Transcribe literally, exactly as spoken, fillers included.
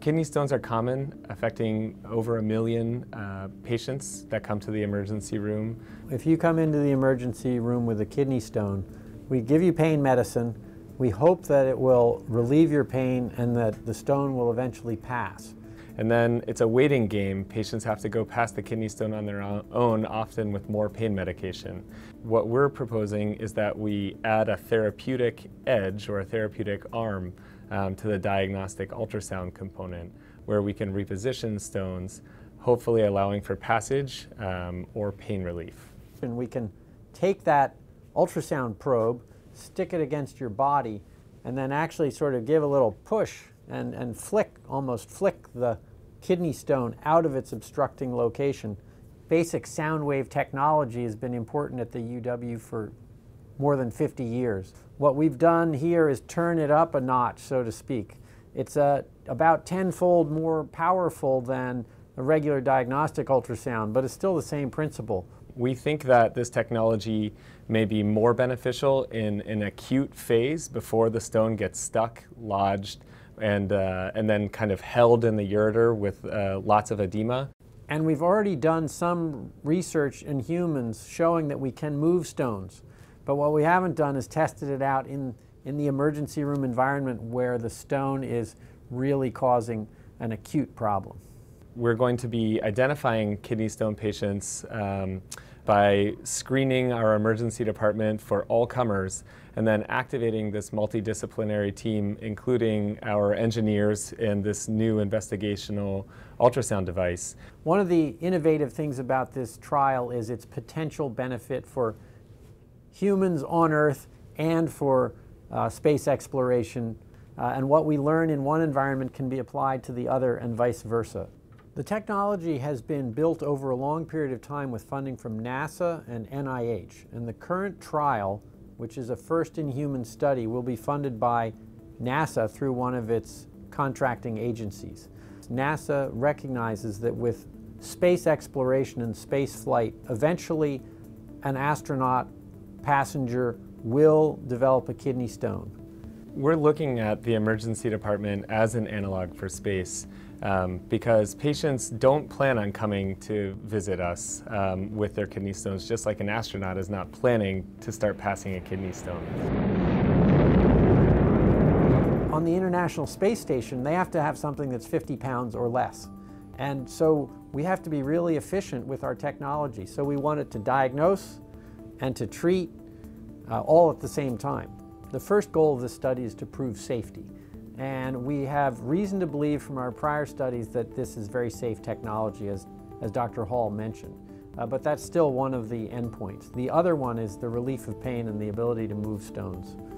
Kidney stones are common, affecting over a million uh, patients that come to the emergency room. If you come into the emergency room with a kidney stone, we give you pain medicine. We hope that it will relieve your pain and that the stone will eventually pass. And then it's a waiting game. Patients have to go past the kidney stone on their own, often with more pain medication. What we're proposing is that we add a therapeutic edge or a therapeutic arm um, to the diagnostic ultrasound component, where we can reposition stones, hopefully allowing for passage um, or pain relief. And we can take that ultrasound probe, stick it against your body, and then actually sort of give a little push and, and flick, almost flick the kidney stone out of its obstructing location. Basic sound wave technology has been important at the U W for more than fifty years. What we've done here is turn it up a notch, so to speak. It's uh, about tenfold more powerful than a regular diagnostic ultrasound, but it's still the same principle. We think that this technology may be more beneficial in an acute phase before the stone gets stuck, lodged, and, uh, and then kind of held in the ureter with uh, lots of edema. And we've already done some research in humans showing that we can move stones. But what we haven't done is tested it out in, in the emergency room environment where the stone is really causing an acute problem. We're going to be identifying kidney stone patients um, by screening our emergency department for all comers and then activating this multidisciplinary team, including our engineers and this new investigational ultrasound device. One of the innovative things about this trial is its potential benefit for humans on Earth and for uh, space exploration. Uh, and what we learn in one environment can be applied to the other and vice versa. The technology has been built over a long period of time with funding from NASA and N I H, and the current trial, which is a first-in-human study, will be funded by NASA through one of its contracting agencies. NASA recognizes that with space exploration and space flight, eventually an astronaut passenger will develop a kidney stone. We're looking at the emergency department as an analog for space um, because patients don't plan on coming to visit us um, with their kidney stones, just like an astronaut is not planning to start passing a kidney stone. On the International Space Station, they have to have something that's fifty pounds or less. And so we have to be really efficient with our technology. So we want it to diagnose and to treat uh, all at the same time. The first goal of this study is to prove safety. And we have reason to believe from our prior studies that this is very safe technology, as, as Doctor Hall mentioned. Uh, but that's still one of the endpoints. The other one is the relief of pain and the ability to move stones.